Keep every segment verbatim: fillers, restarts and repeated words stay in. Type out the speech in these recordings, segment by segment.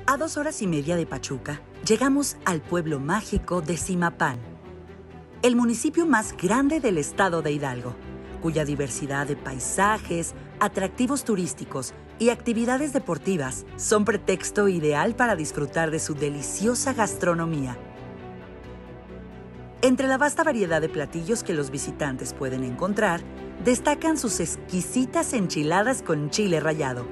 A dos horas y media de Pachuca, llegamos al pueblo mágico de Zimapán, el municipio más grande del estado de Hidalgo, cuya diversidad de paisajes, atractivos turísticos y actividades deportivas son pretexto ideal para disfrutar de su deliciosa gastronomía. Entre la vasta variedad de platillos que los visitantes pueden encontrar, destacan sus exquisitas enchiladas con chile rallado.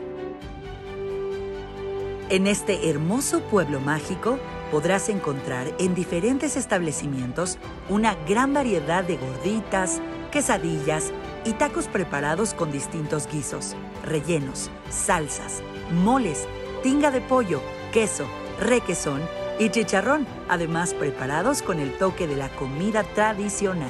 En este hermoso pueblo mágico podrás encontrar en diferentes establecimientos una gran variedad de gorditas, quesadillas y tacos preparados con distintos guisos, rellenos, salsas, moles, tinga de pollo, queso, requesón y chicharrón, además preparados con el toque de la comida tradicional.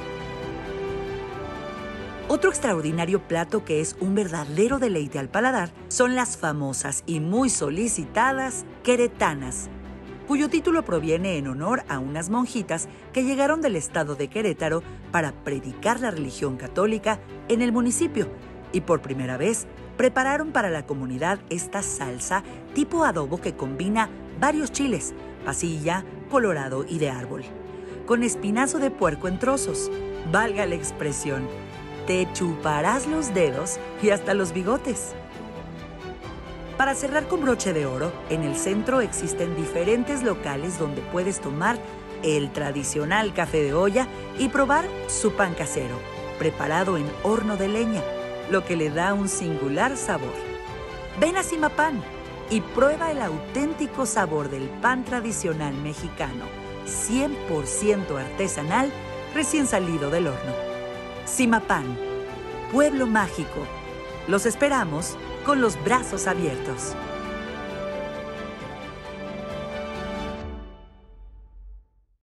Otro extraordinario plato que es un verdadero deleite al paladar son las famosas y muy solicitadas queretanas, cuyo título proviene en honor a unas monjitas que llegaron del estado de Querétaro para predicar la religión católica en el municipio y por primera vez prepararon para la comunidad esta salsa tipo adobo que combina varios chiles, pasilla, colorado y de árbol, con espinazo de puerco en trozos. Valga la expresión, te chuparás los dedos y hasta los bigotes. Para cerrar con broche de oro, en el centro existen diferentes locales donde puedes tomar el tradicional café de olla y probar su pan casero, preparado en horno de leña, lo que le da un singular sabor. Ven a Zimapán y prueba el auténtico sabor del pan tradicional mexicano, cien por ciento artesanal, recién salido del horno. Zimapán, pueblo mágico. Los esperamos con los brazos abiertos.